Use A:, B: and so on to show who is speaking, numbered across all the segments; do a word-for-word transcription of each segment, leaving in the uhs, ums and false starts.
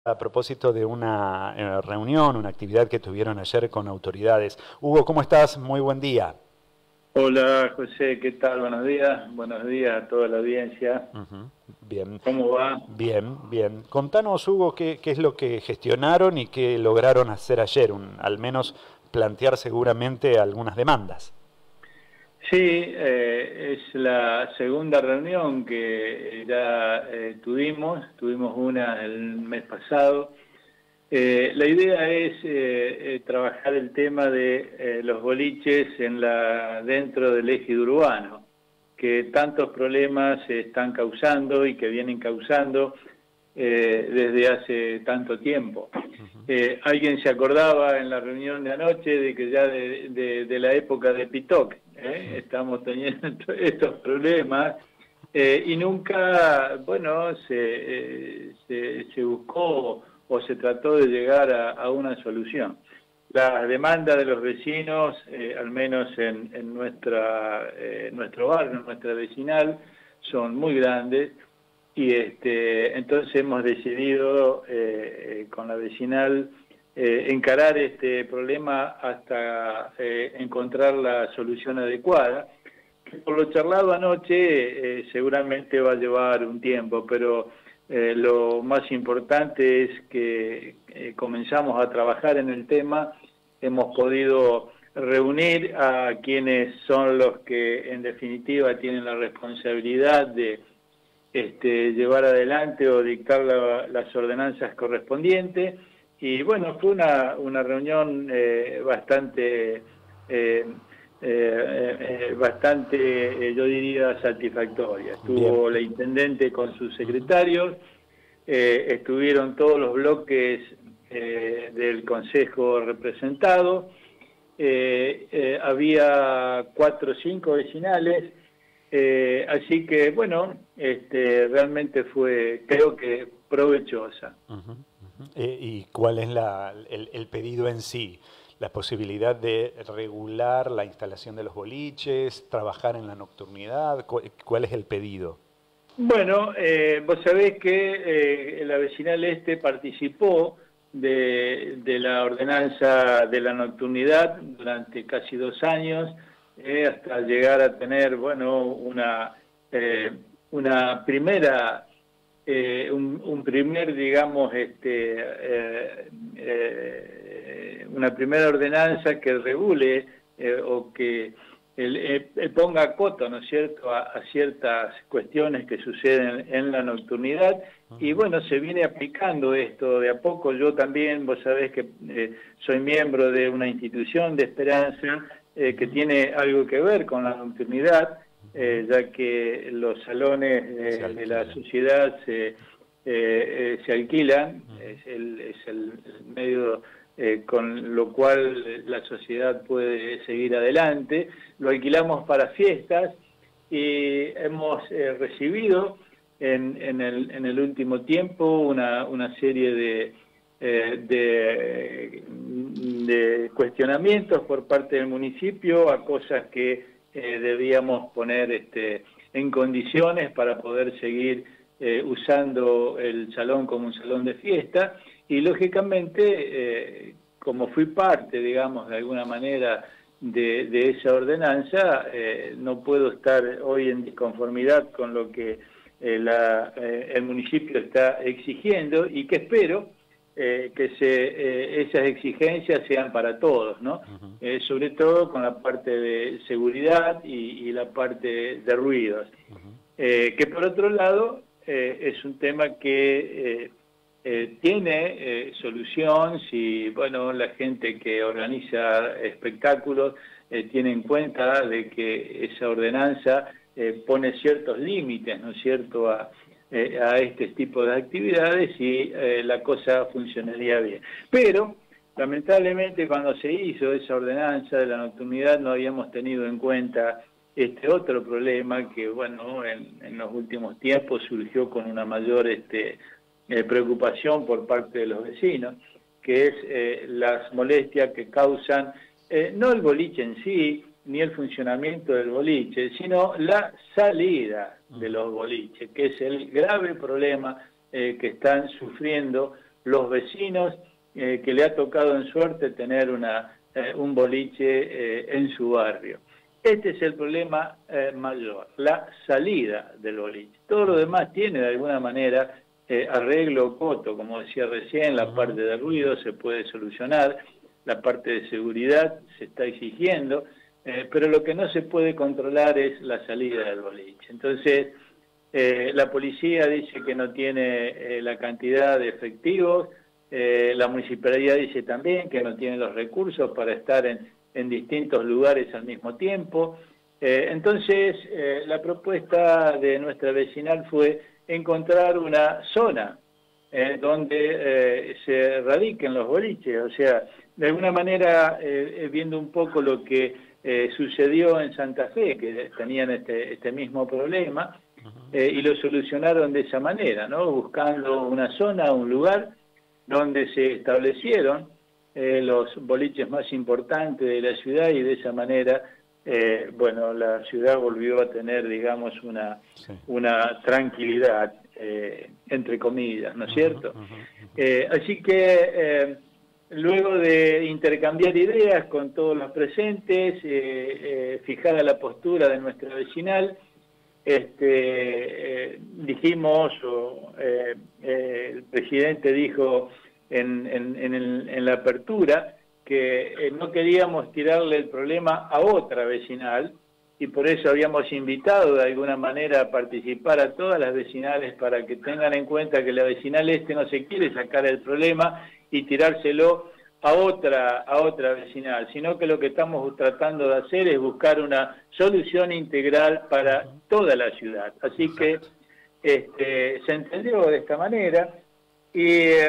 A: A propósito de una eh, reunión, una actividad que tuvieron ayer con autoridades. Hugo, ¿cómo estás? Muy buen día.
B: Hola José, ¿qué tal? Buenos días. Buenos días a toda la audiencia.
A: Ujú. Bien,
B: ¿Cómo va?
A: bien, bien. Contanos, Hugo, qué, qué es lo que gestionaron y qué lograron hacer ayer, un- al menos plantear seguramente algunas demandas.
B: Sí, eh, es la segunda reunión que ya eh, tuvimos. Tuvimos una el mes pasado. Eh, la idea es eh, eh, trabajar el tema de eh, los boliches en la, dentro del eje urbano, que tantos problemas se están causando y que vienen causando eh, desde hace tanto tiempo.
A: Ujú.
B: Eh, alguien se acordaba en la reunión de anoche de que ya de, de, de la época de Pitoc ¿eh? Estamos teniendo estos problemas eh, y nunca, bueno, se, eh, se, se buscó o se trató de llegar a, a una solución. Las demandas de los vecinos, eh, al menos en, en nuestra, eh, nuestro barrio, en nuestra vecinal, son muy grandes y este, entonces hemos decidido eh, eh, con la vecinal eh, encarar este problema hasta eh, encontrar la solución adecuada. Que por lo charlado anoche eh, seguramente va a llevar un tiempo, pero eh, lo más importante es que eh, comenzamos a trabajar en el tema, hemos podido reunir a quienes son los que en definitiva tienen la responsabilidad de este, llevar adelante o dictar la, las ordenanzas correspondientes. Y bueno, fue una, una reunión eh, bastante, eh, eh, eh, bastante eh, yo diría, satisfactoria.
A: Bien.
B: Estuvo la intendente con sus
A: Ujú.
B: secretarios, eh, estuvieron todos los bloques eh, del Consejo representados, eh, eh, había cuatro o cinco vecinales, eh, así que bueno, este, realmente fue, creo que provechosa.
A: Ujú, ujú. Eh, ¿y cuál es la, el, el pedido en sí? La posibilidad de regular la instalación de los boliches, trabajar en la nocturnidad. ¿Cu- ¿Cuál es el pedido?
B: Bueno, eh, vos sabés que eh, la vecinal este participó de, de la ordenanza de la nocturnidad durante casi dos años, eh, hasta llegar a tener, bueno, una, eh, una primera, eh, un, un primer, digamos, este, eh, eh, una primera ordenanza que regule eh, o que el, el, el ponga coto, ¿no es cierto?, a, a ciertas cuestiones que suceden en la nocturnidad. Y
A: Ujú.
B: bueno, se viene aplicando esto de a poco. Yo también, vos sabés que eh, soy miembro de una institución de Esperanza eh, que
A: Ujú.
B: tiene algo que ver con la nocturnidad,
A: Ujú.
B: eh, ya que los salones
A: Se
B: eh, de la
A: alquilan.
B: sociedad se, eh, eh, se alquilan,
A: Ujú.
B: es el, es el, el medio eh, con lo cual la sociedad puede seguir adelante. Lo alquilamos para fiestas y hemos eh, recibido en, en, el, en el último tiempo una, una serie de, eh, de, de cuestionamientos por parte del municipio a cosas que eh, debíamos poner este, en condiciones para poder seguir eh, usando el salón como un salón de fiesta y lógicamente eh, como fui parte, digamos, de alguna manera de, de esa ordenanza, eh, no puedo estar hoy en disconformidad con lo que eh, la, eh, el municipio está exigiendo y que espero eh, que se, eh, esas exigencias sean para todos, ¿no?
A: Ujú.
B: Eh, sobre todo con la parte de seguridad y, y la parte de ruidos.
A: Ujú.
B: Eh, que por otro lado eh, es un tema que eh, eh, tiene eh, solución si, bueno, la gente que organiza espectáculos eh, tiene en cuenta de que esa ordenanza eh, pone ciertos límites, ¿no es cierto?, a, eh, a este tipo de actividades y eh, la cosa funcionaría bien. Pero, lamentablemente, cuando se hizo esa ordenanza de la nocturnidad no habíamos tenido en cuenta este otro problema que, bueno, en, en los últimos tiempos surgió con una mayor este, eh, preocupación por parte de los vecinos, que es eh, las molestias que causan, eh, no el boliche en sí, ni el funcionamiento del boliche, sino la salida de
A: Ujú.
B: los boliches, que es el grave problema eh, que están sufriendo los vecinos eh, que le ha tocado en suerte tener una, eh, un boliche eh, en su barrio. Este es el problema eh, mayor, la salida del boliche. Todo lo demás tiene de alguna manera eh, arreglo coto, como decía recién, la parte de ruido se puede solucionar, la parte de seguridad se está exigiendo, eh, pero lo que no se puede controlar es la salida del boliche. Entonces, eh, la policía dice que no tiene eh, la cantidad de efectivos, eh, la municipalidad dice también que no tiene los recursos para estar en en distintos lugares al mismo tiempo. Eh, entonces, eh, la propuesta de nuestra vecinal fue encontrar una zona eh, donde eh, se radiquen los boliches, o sea, de alguna manera, eh, viendo un poco lo que eh, sucedió en Santa Fe, que tenían este, este mismo problema, eh, y lo solucionaron de esa manera, ¿no? Buscando una zona, un lugar donde se establecieron Eh, los boliches más importantes de la ciudad y de esa manera, eh, bueno, la ciudad volvió a tener, digamos, una, sí. una tranquilidad, eh, entre comillas, ¿no es cierto? Uh-huh, uh-huh. Eh, así que eh, luego de intercambiar ideas con todos los presentes, eh, eh, fijada la postura de nuestra vecinal, este, eh, dijimos, o, eh, eh, el presidente dijo, En, en, en, el, en la apertura, que eh, no queríamos tirarle el problema a otra vecinal y por eso habíamos invitado de alguna manera a participar a todas las vecinales para que tengan en cuenta que la vecinal este no se quiere sacar el problema y tirárselo a otra, a otra vecinal, sino que lo que estamos tratando de hacer es buscar una solución integral para toda la ciudad. Así que este, se entendió de esta manera. Y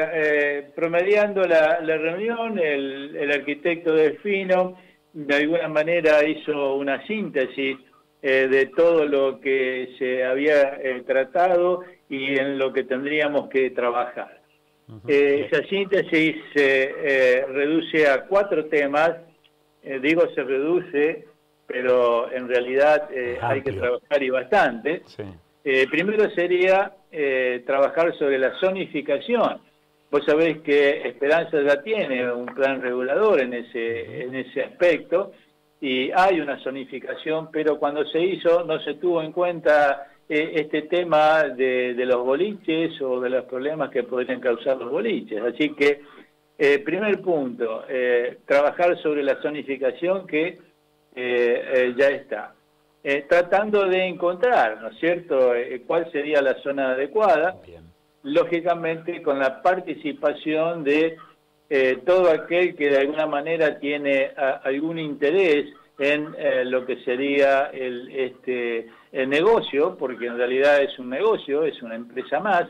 B: eh, promediando la, la reunión, el, el arquitecto Delfino de alguna manera hizo una síntesis eh, de todo lo que se había eh, tratado y en lo que tendríamos que trabajar. Uh-huh. eh, esa síntesis se eh, reduce a cuatro temas, eh, digo se reduce, pero en realidad eh, hay que trabajar y bastante. Sí. Eh, primero sería eh, trabajar sobre la zonificación. Vos sabés que Esperanza ya tiene un plan regulador en ese, en ese aspecto y hay una zonificación, pero cuando se hizo no se tuvo en cuenta eh, este tema de, de los boliches o de los problemas que podrían causar los boliches. Así que, eh, primer punto, eh, trabajar sobre la zonificación que eh, eh, ya está. Eh, tratando de encontrar, ¿no es cierto?, eh, cuál sería la zona adecuada, bien. Lógicamente con la participación de eh, todo aquel que de alguna manera tiene a, algún interés en eh, lo que sería el, este, el negocio, porque en realidad es un negocio, es una empresa más,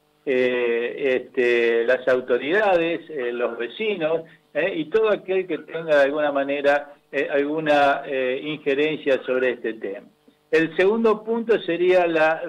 B: eh, este, las autoridades, eh, los vecinos, eh, y todo aquel que tenga de alguna manera Eh, alguna eh, injerencia sobre este tema. El segundo punto sería la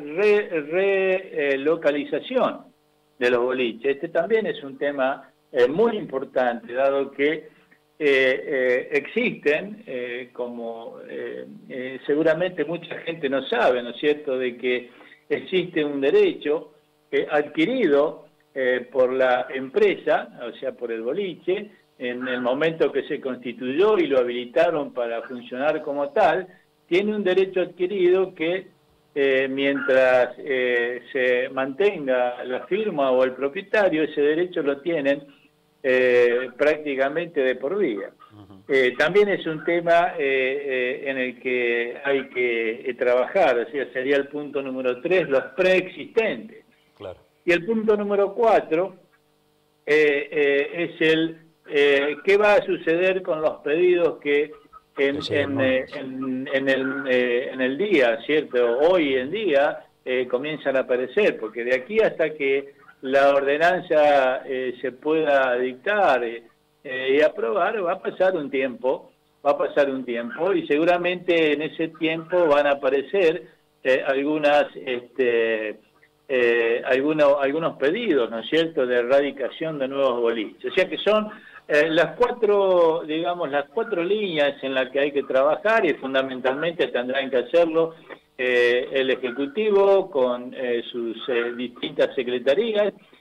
B: relocalización re, eh, de los boliches. Este también es un tema eh, muy importante, dado que eh, eh, existen, eh, como eh, eh, seguramente mucha gente no sabe, ¿no es cierto?, de que existe un derecho eh, adquirido eh, por la empresa, o sea, por el boliche, en el momento que se constituyó y lo habilitaron para funcionar como tal, tiene un derecho adquirido que eh, mientras eh, se mantenga la firma o el propietario, ese derecho lo tienen eh, prácticamente de por vida. Uh-huh. Eh, también es un tema eh, eh, en el que hay que eh, trabajar, o sea, sería el punto número tres, los preexistentes. Claro. Y el punto número cuatro eh, eh, es el Eh, ¿qué va a suceder con los pedidos que en, en, eh, en, en, el, eh, en el día, ¿cierto? Hoy en día eh, comienzan a aparecer, porque de aquí hasta que la ordenanza eh, se pueda dictar eh, y aprobar, va a pasar un tiempo, va a pasar un tiempo, y seguramente en ese tiempo van a aparecer eh, algunas, este, eh, algunos, algunos pedidos, ¿no es cierto?, de erradicación de nuevos boliches. O sea que son Eh, las cuatro, digamos, las cuatro líneas en las que hay que trabajar, y fundamentalmente tendrán que hacerlo eh, el Ejecutivo con eh, sus eh, distintas secretarías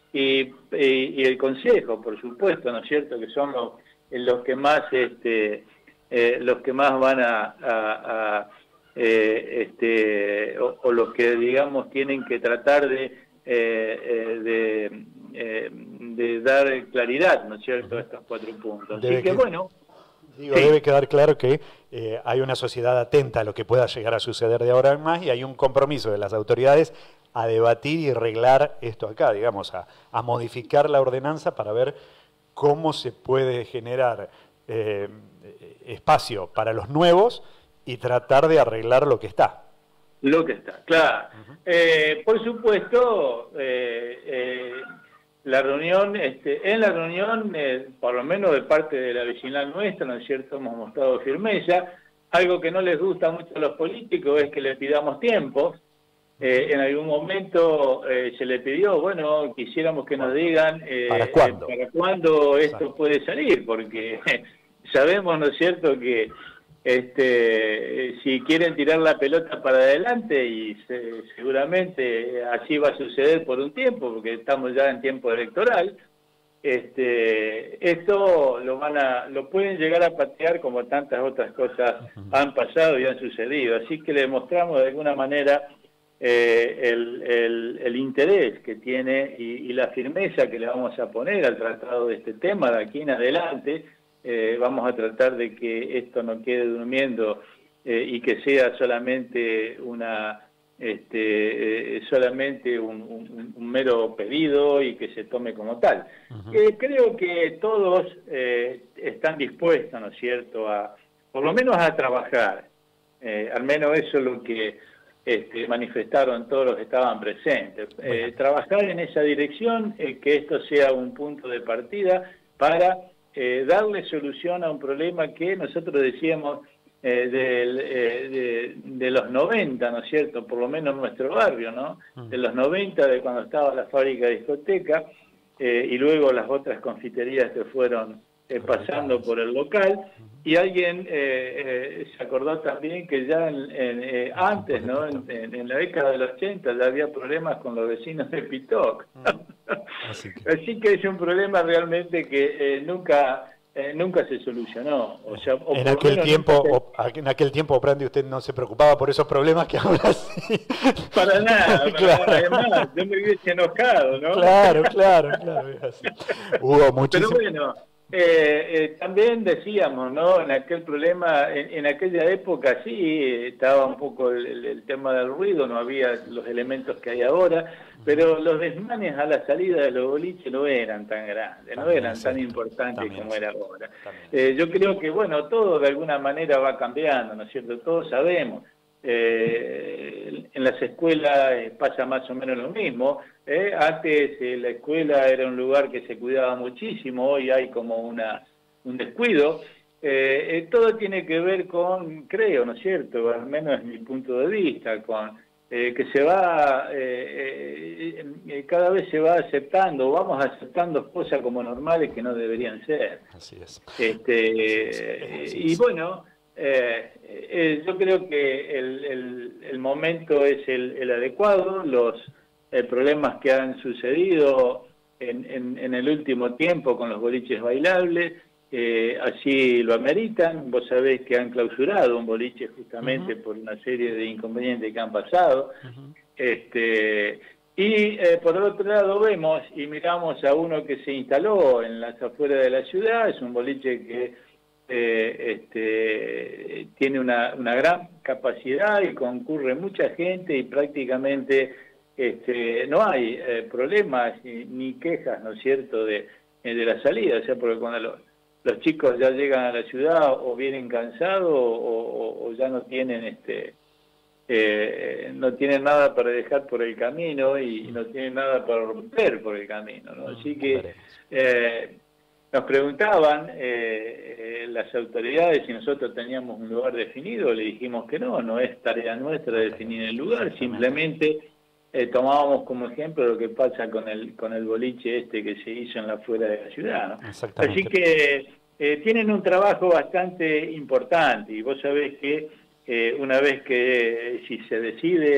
B: y, y, y el Consejo, por supuesto, ¿no es cierto?, que son los, los que más este, eh, los que más van a, a, a eh, este, o, o los que, digamos, tienen que tratar de, eh, eh, de, eh, de dar claridad, ¿no es cierto?, a estos cuatro puntos. Así que, que, bueno...
A: Digo, sí. Debe quedar claro que eh, hay una sociedad atenta a lo que pueda llegar a suceder de ahora en más y hay un compromiso de las autoridades a debatir y arreglar esto acá, digamos, a, a modificar la ordenanza para ver cómo se puede generar eh, espacio para los nuevos y tratar de arreglar lo que está.
B: Lo que está, claro. Uh-huh. eh, por supuesto, eh, eh, la reunión, este, en la reunión, eh, por lo menos de parte de la vecinal nuestra, ¿no es cierto?, hemos mostrado firmeza. Algo que no les gusta mucho a los políticos es que le pidamos tiempo. Eh, en algún momento eh, se le pidió, bueno, quisiéramos que nos digan eh,
A: ¿Para cuándo?
B: Eh, para cuándo esto Exacto. puede salir, porque sabemos, ¿no es cierto?, que este, si quieren tirar la pelota para adelante, y se, seguramente así va a suceder por un tiempo, porque estamos ya en tiempo electoral, este, esto lo van a, lo pueden llegar a patear como tantas otras cosas han pasado y han sucedido. Así que le mostramos de alguna manera eh, el, el, el interés que tiene y, y la firmeza que le vamos a poner al tratado de este tema de aquí en adelante. Eh, vamos a tratar de que esto no quede durmiendo eh, y que sea solamente una este, eh, solamente un, un, un mero pedido y que se tome como tal. Uh-huh. eh, creo que todos eh, están dispuestos, ¿no es cierto?, a por lo menos a trabajar. Eh, al menos eso es lo que este, manifestaron todos los que estaban presentes. Eh, trabajar en esa dirección, eh, que esto sea un punto de partida para Eh, darle solución a un problema que nosotros decíamos eh, del, eh, de, de los noventa, ¿no es cierto?, por lo menos en nuestro barrio, ¿no?, de los noventa, de cuando estaba la fábrica de discoteca, eh, y luego las otras confiterías que fueron eh, pasando por el local, y alguien eh, eh, se acordó también que ya en, en, eh, antes, ¿no?, en, en, en la década del ochenta ya había problemas con los vecinos de Pitoc. Así que, Así que es un problema realmente que eh, nunca eh, nunca se solucionó. O sea, o
A: en, aquel tiempo, se... o, en aquel tiempo, Brandi, usted no se preocupaba por esos problemas que ahora sí.
B: Para nada, para claro. nada. Además, yo me hubiese enojado, ¿no?
A: Claro, claro, claro. Es así. Hubo muchísimo...
B: Pero bueno, eh, eh, también decíamos, ¿no?, en aquel problema, en, en aquella época sí estaba un poco el, el, el tema del ruido, no había los elementos que hay ahora, pero los desmanes a la salida de los boliches no eran tan grandes, no eran sí, tan importantes como sí. era ahora. Eh, yo creo que, bueno, todo de alguna manera va cambiando, ¿no es cierto? Todos sabemos. Eh, en las escuelas eh, pasa más o menos lo mismo. Eh, antes eh, la escuela era un lugar que se cuidaba muchísimo, hoy hay como una un descuido. Eh, eh, todo tiene que ver con, creo, ¿no es cierto?, al menos desde mi punto de vista, con eh, que se va, eh, eh, cada vez se va aceptando, vamos aceptando cosas como normales que no deberían ser.
A: Así es.
B: Este, Así es. Así es. Y bueno, eh, eh, yo creo que el, el, el momento es el, el adecuado, los eh, problemas que han sucedido en, en, en el último tiempo con los boliches bailables, Eh, así lo ameritan. Vos sabés que han clausurado un boliche justamente uh-huh. por una serie de inconvenientes que han pasado. Uh-huh. este Y eh, por otro lado vemos y miramos a uno que se instaló en las afueras de la ciudad, es un boliche que eh, este, tiene una, una gran capacidad y concurre mucha gente y prácticamente este, no hay eh, problemas ni, ni quejas, ¿no es cierto?, de, de la salida. O sea, porque cuando lo, los chicos ya llegan a la ciudad o vienen cansados o, o, o ya no tienen este eh, no tienen nada para dejar por el camino y, y no tienen nada para romper por el camino, ¿no? Así que eh, nos preguntaban eh, eh, las autoridades si nosotros teníamos un lugar definido. Le dijimos que no, no es tarea nuestra definir el lugar, simplemente eh, tomábamos como ejemplo lo que pasa con el con el boliche este que se hizo en la afuera de la ciudad, ¿no? Así que eh, tienen un trabajo bastante importante y vos sabés que eh, una vez que eh, si se decide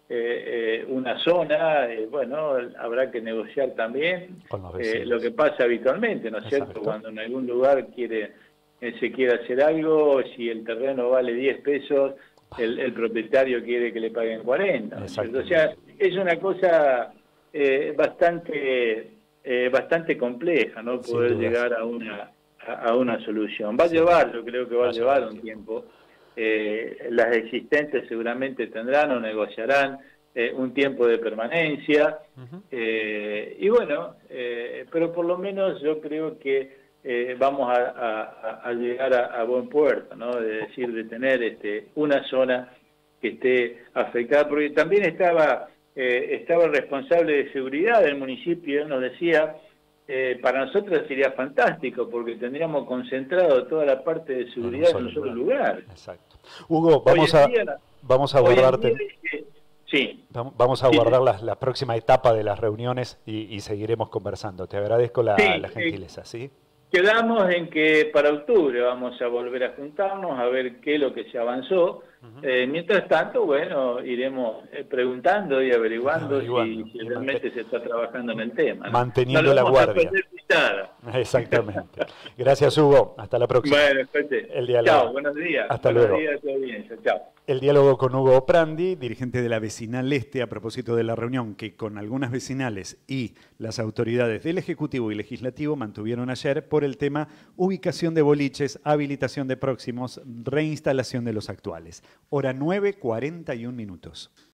B: eh, una zona, eh, bueno, habrá que negociar también eh, lo que pasa habitualmente, ¿no es
A: Exacto.
B: cierto? Cuando en algún lugar quiere eh, se quiere hacer algo, si el terreno vale diez pesos, el, el propietario quiere que le paguen cuarenta, ¿no es cierto? O sea, es una cosa eh, bastante eh, bastante compleja, ¿no? Poder llegar a una a, a una solución. Va a llevar, yo creo que va a llevar un tiempo. Eh, las existentes seguramente tendrán o negociarán eh, un tiempo de permanencia, uh-huh. eh, y bueno, eh, pero por lo menos yo creo que eh, vamos a, a, a llegar a, a buen puerto, ¿no? De decir, de tener este, una zona que esté afectada, porque también estaba, eh, estaba el responsable de seguridad del municipio, él nos decía, Eh, para nosotros sería fantástico porque tendríamos concentrado toda la parte de seguridad en un solo lugar.
A: Exacto. Hugo, vamos a día, vamos a guardarte.
B: Que, sí.
A: Vamos a guardar la, la próxima etapa de las reuniones y, y seguiremos conversando. Te agradezco la,
B: sí,
A: la gentileza, ¿sí?
B: Quedamos en que para octubre vamos a volver a juntarnos a ver qué es lo que se avanzó. Uh-huh. eh, mientras tanto, bueno, iremos eh, preguntando y averiguando, averiguando. Si, si realmente se está trabajando en el tema, ¿no?
A: Manteniendo no la guardia. Exactamente. Gracias, Hugo. Hasta la próxima.
B: Bueno,
A: el diálogo.
B: Chao, buenos días.
A: Hasta
B: buenos
A: luego.
B: días a tu audiencia. Chao.
A: El diálogo con Hugo Prandi, dirigente de la Vecinal Este, a propósito de la reunión que con algunas vecinales y las autoridades del Ejecutivo y Legislativo mantuvieron ayer por el tema ubicación de boliches, habilitación de próximos, reinstalación de los actuales. Hora nueve, cuarenta y un minutos.